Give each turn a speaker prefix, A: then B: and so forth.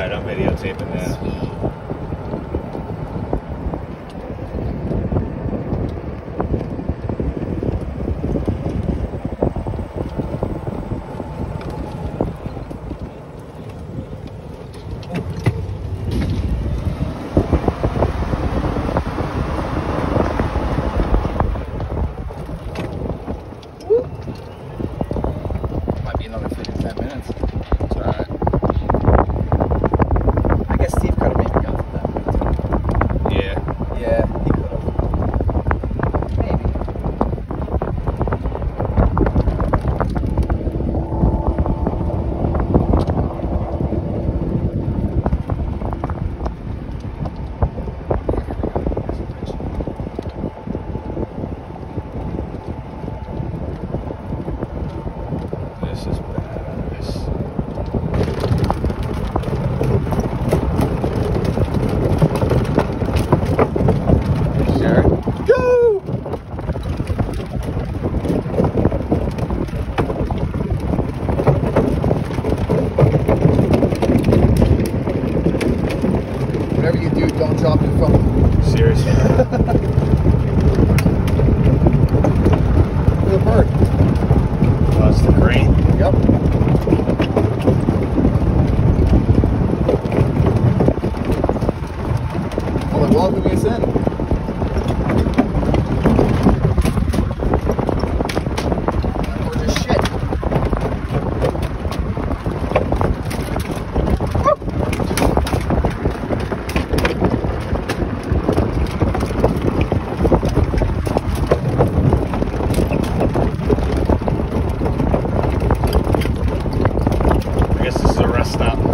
A: Alright, I'm videotaping that.
B: Sweet. Might be another 10 minutes.
A: It's alright.
B: I guess Steve could have maybe got to that minute.
A: Yeah.
B: Yeah, he could have. Maybe.
A: This is bad.
B: Sure.
A: Go!
B: Whatever you do, don't drop your phone.
A: Seriously.
B: For the bird.
A: Oh, it's the crane.
B: Yep. Well, they're welcoming us in. Gorgeous shit.
A: I guess this is a rest stop.